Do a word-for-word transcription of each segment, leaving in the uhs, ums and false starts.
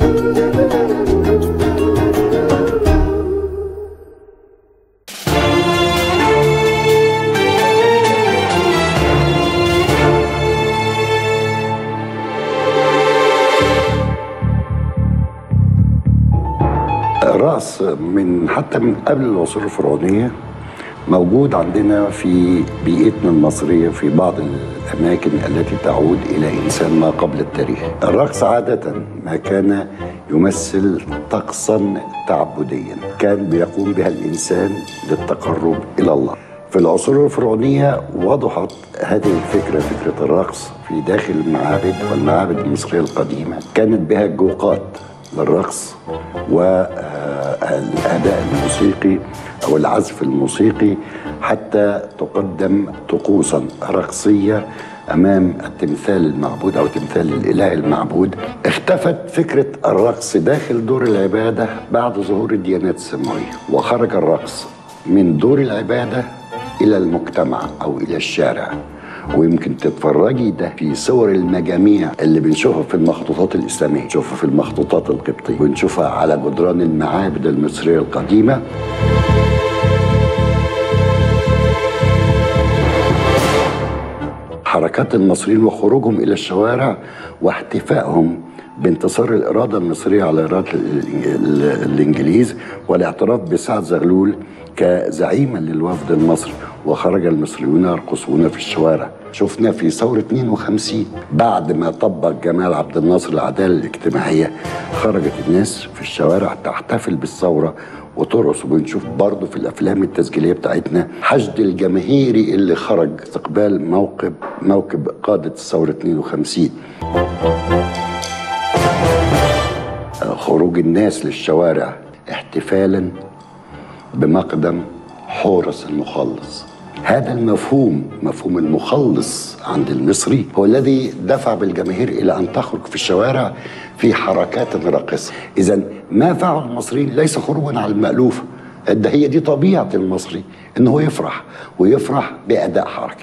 الرقص من حتى من قبل العصور الفرعونية موجود عندنا في بيئتنا المصرية في بعض الأماكن التي تعود إلى إنسان ما قبل التاريخ. الرقص عادة ما كان يمثل طقسا تعبديا كان بيقوم بها الإنسان للتقرب إلى الله. في العصور الفرعونية وضحت هذه الفكرة، فكرة الرقص في داخل المعابد، والمعابد المصرية القديمة كانت بها جوقات للرقص والأداء الموسيقي أو العزف الموسيقي حتى تقدم طقوسا رقصية أمام التمثال المعبود أو تمثال الإله المعبود. اختفت فكرة الرقص داخل دور العبادة بعد ظهور الديانات السماوية، وخرج الرقص من دور العبادة إلى المجتمع أو إلى الشارع. ويمكن تتفرجي ده في صور المجاميع اللي بنشوفها في المخطوطات الإسلامية، نشوفها في المخطوطات القبطية، ونشوفها على جدران المعابد المصرية القديمة. حركات المصريين وخروجهم إلى الشوارع واحتفائهم بانتصار الإرادة المصرية على إرادة الإنجليز، والاعتراف بسعد زغلول كزعيما للوفد المصري، وخرج المصريون يرقصون في الشوارع. شفنا في ثورة اثنين وخمسين بعد ما طبق جمال عبد الناصر العدالة الاجتماعية خرجت الناس في الشوارع تحتفل بالثورة وترقص. وبنشوف برضه في الأفلام التسجيلية بتاعتنا حشد الجماهيري اللي خرج استقبال موكب موكب قادة الثورة اثنين وخمسين. خروج الناس للشوارع احتفالا بمقدم حورس المخلص. هذا المفهوم، مفهوم المخلص عند المصري، هو الذي دفع بالجماهير إلى أن تخرج في الشوارع في حركات راقصة. إذن ما فعل المصريين ليس خروجا على المألوف، ده هي دي طبيعة المصري، إنه يفرح ويفرح بأداء حركي.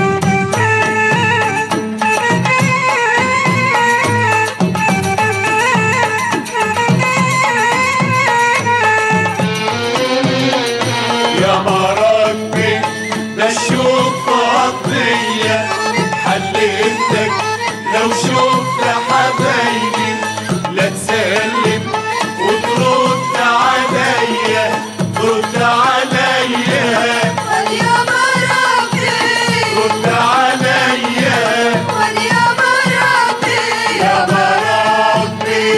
حلفتك لو شفت حبايبي لا تسلم وترد عليا، ترد عليا يا مراتي، رد عليا يا مراتي، يا مراتي.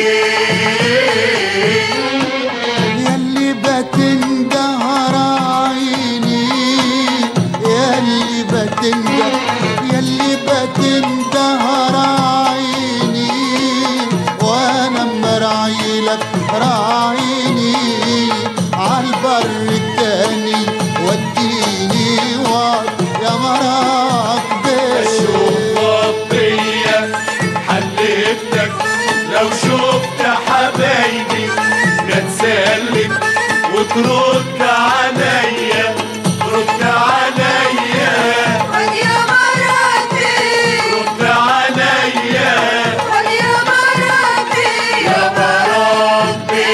ياللي بتندهر عيني، ياللي بتندهر ياللي بتندهر عيني، وانا مرعي لك راعيني عالبر التاني وديني وعد يا مراتي. اشوف وطية حلفتك لو شفت حبايبي لا تسلم وترد عليا، ترد عليا يا مراتي، رد عليا يا مراتي، يا مراتي.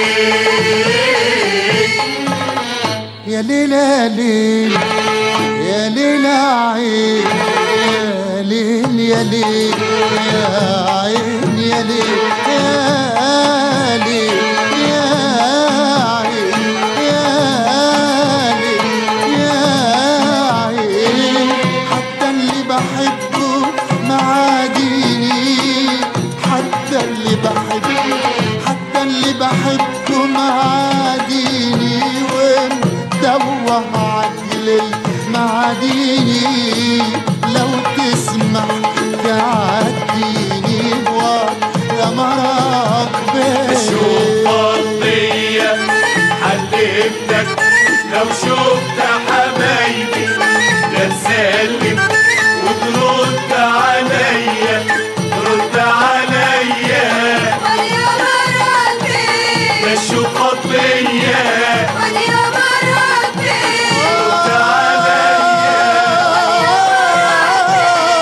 يا ليل يا ليل يا ليل عين، يا ليل يا ليل يا عين، يا ليل يا ليل يا عين، يا ليل يا عين. حتى اللي بحبه معاديني، حتى اللي بحبه حتى اللي بحبه معاديني، ومدوه عقلي معاديني. لو تسمح تعديني يا مراتي. اشوف وطية حلفتك لو شفت حبايبي لا تسلم وترد عليا، ترد عليا يا مراتي، اشوف خطية يا مراتي، رد عليا،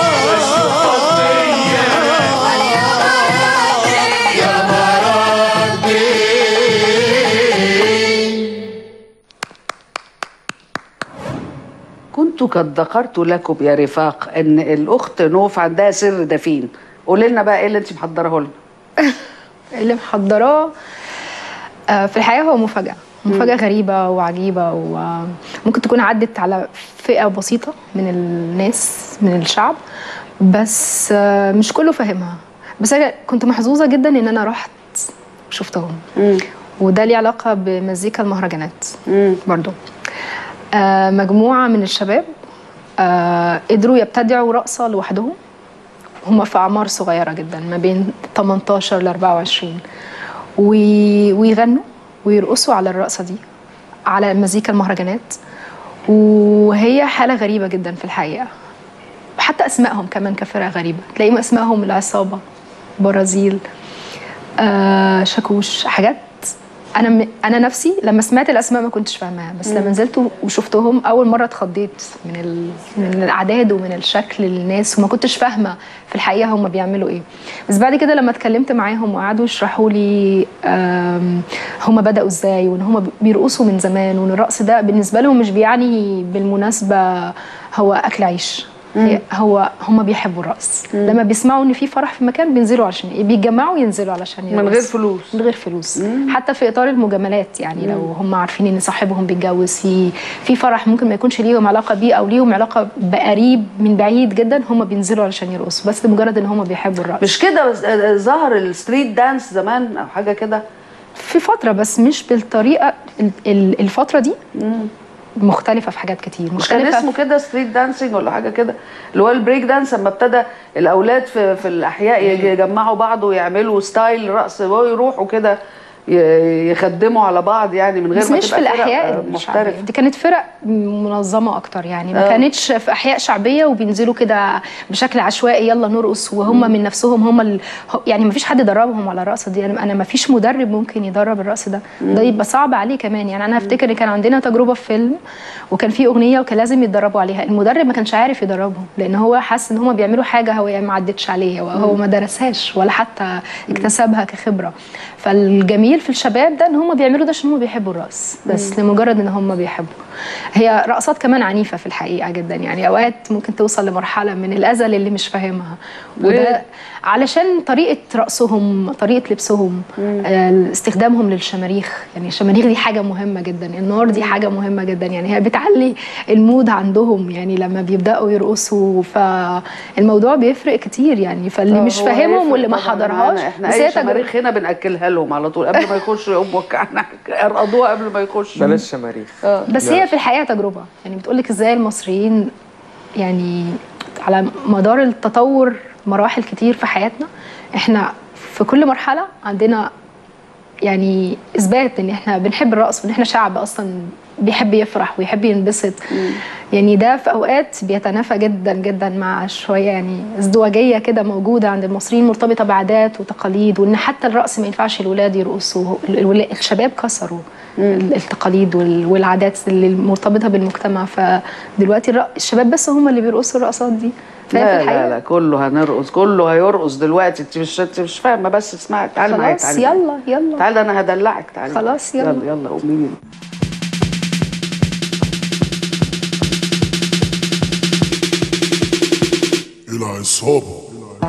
اشوف خطية يا مراتي. انتوا قد ذكرت لكم يا رفاق ان الاخت نوف عندها سر دفين، قولي لنا بقى ايه اللي انت محضره لنا؟ اللي محضراه آه، في الحقيقه هو مفاجاه مفاجاه غريبه وعجيبه، وممكن تكون عدت على فئه بسيطه من الناس من الشعب، بس آه، مش كله فاهمها. بس انا كنت محظوظه جدا ان انا رحت شفتهم، مم. وده ليه علاقه بمزيكا المهرجانات. مم. برضو آه، مجموعه من الشباب آه، قدروا يبتدعوا رقصه لوحدهم، هم في اعمار صغيره جدا ما بين تمنتاشر ل اربعة وعشرين، ويغنوا ويرقصوا على الرقصه دي على مزيكا المهرجانات. وهي حاله غريبه جدا في الحقيقه، حتى اسمائهم كمان كفرقه غريبه، تلاقيهم اسمائهم العصابه، برازيل، آه، شاكوش، حاجات انا م... انا نفسي لما سمعت الاسماء ما كنتش فاهماها، بس لما نزلت وشفتهم اول مره اتخضيت من ال... من الاعداد ومن الشكل الناس، وما كنتش فاهمه في الحقيقه هم بيعملوا ايه. بس بعد كده لما اتكلمت معاهم وقعدوا يشرحوا لي هم بداوا ازاي، وان هم بيرقصوا من زمان، وان الرقص ده بالنسبه لهم مش بيعني بالمناسبه هو اكل عيش، هو هم بيحبوا الرقص. لما بيسمعوا ان في فرح في مكان بينزلوا علشان بيتجمعوا ينزلوا علشان يرقصوا من غير فلوس، من غير فلوس. مم. حتى في اطار المجاملات، يعني مم. لو هم عارفين ان صاحبهم بيتجوز في في فرح ممكن ما يكونش ليهم علاقه بيه او ليهم علاقه بقريب من بعيد جدا، هم بينزلوا علشان يرقصوا بس لمجرد ان هم بيحبوا الرقص. مش كده ظهر الستريت دانس زمان او حاجه كده في فتره، بس مش بالطريقه الفتره دي. مم. مختلفه في حاجات كتير. مش كان اسمه كده ستريت دانسينج ولا حاجه كده، اللي هو البريك دانس، لما ابتدى الاولاد في في الاحياء يجمعوا بعض ويعملوا ستايل رقص ويروحوا كده يخدموا على بعض، يعني من غير بس ما مش تبقى في الاحياء محترفه. دي كانت فرق منظمه اكتر، يعني ما آه. كانتش في احياء شعبيه وبينزلوا كده بشكل عشوائي يلا نرقص، وهم مم. من نفسهم هم ال... يعني ما فيش حد دربهم على الرقصه دي. انا انا ما فيش مدرب ممكن يدرب الرقص ده، مم. ده يبقى صعب عليه كمان. يعني انا افتكر ان كان عندنا تجربه في فيلم وكان في اغنيه وكان لازم يتدربوا عليها، المدرب ما كانش عارف يدربهم لان هو حاسس ان هم بيعملوا حاجه هو ما عدتش عليها وهو ما درسهاش ولا حتى اكتسبها كخبره. فالجميل في الشباب ده ان هم بيعملوا ده عشان هم بيحبوا الرقص، بس مم. لمجرد ان هم بيحبوا. هي رقصات كمان عنيفه في الحقيقه جدا، يعني اوقات ممكن توصل لمرحله من الاذى اللي مش فاهمها، وده علشان طريقه رقصهم، طريقه لبسهم، آه، استخدامهم للشماريخ. يعني الشماريخ دي حاجه مهمه جدا، النار دي حاجه مهمه جدا، يعني هي بتعلي المود عندهم يعني لما بيبداوا يرقصوا، فالموضوع بيفرق كتير يعني. فاللي مش فاهمهم واللي ما حضرهاش، احنا اي شماريخ هنا بناكلها لهم على طول قبل ما يخشوا يقوموا يرقضوها قبل ما يخشوا. بلاش شماريخ. بس هي في الحقيقه تجربه، يعني بتقول لك ازاي المصريين يعني على مدار التطور مراحل كتير في حياتنا، احنا في كل مرحله عندنا يعني اثبات ان احنا بنحب الرقص، وان احنا شعب اصلا بيحب يفرح ويحب ينبسط. يعني ده في اوقات بيتنافى جدا جدا مع شويه يعني ازدواجيه كده موجوده عند المصريين، مرتبطه بعادات وتقاليد، وان حتى الرقص ما ينفعش الولاد يرقصوا. الشباب كسروا التقاليد والعادات اللي مرتبطه بالمجتمع، فدلوقتي الشباب بس هم اللي بيرقصوا الرقصات دي. لا لا لا كله هنرقص، كله هيرقص دلوقتي. انت مش انت مش فاهمه، بس اسمعي تعالي معايا. خلاص يلا يلا تعالي انا هدلعك. تعالي خلاص يلا يلا يلا قومي. العصابه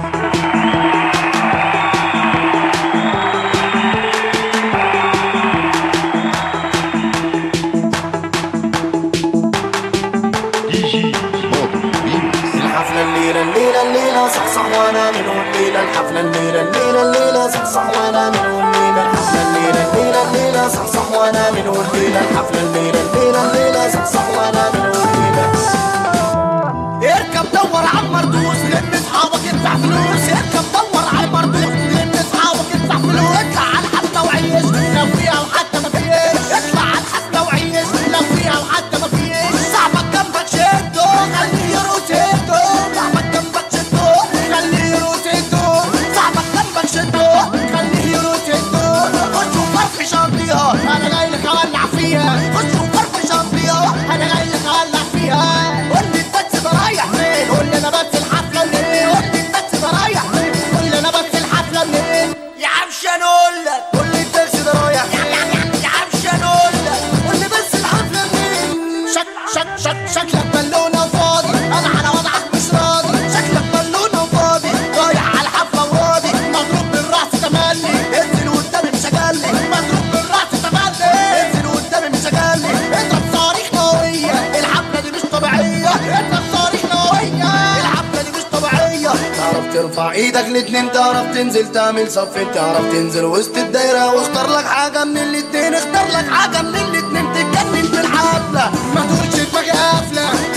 الليلة الليلة الليلة صحصح وانا من الليلة الحفلة الليلة الليلة الليلة صحصح وانا من الليلة الحفلة الليلة الليلة الليلة صحصح وانا من الليلة الحفلة الليلة الليلة الليلة صحصح وانا من الليلة. اركب دور على المردوس لم اصحابك ادفع فلوس، اركب دور على المردوس لم اصحابك ادفع فلوس، اطلع على الحفلة وعيش لو فيها وحتى ما فيش، اطلع على الحفلة وعيش لو فيها وحتى ما فيش، صاحبك جنبك شده خليه يروتيده، صاحبك جنبك شده خليه يروتيده، صاحبك جنبك شده خليه يروتيده، خش وفرفش قضيها انا جاي لك اولع فيها، خش ارفع ايدك الاتنين تعرف تنزل تعمل صف، تعرف تنزل وسط الدايرة واختار لك حاجة من الاتنين، اختار لك حاجة من الاتنين تتجنن في الحفلة. ما تقولش دماغي قافلة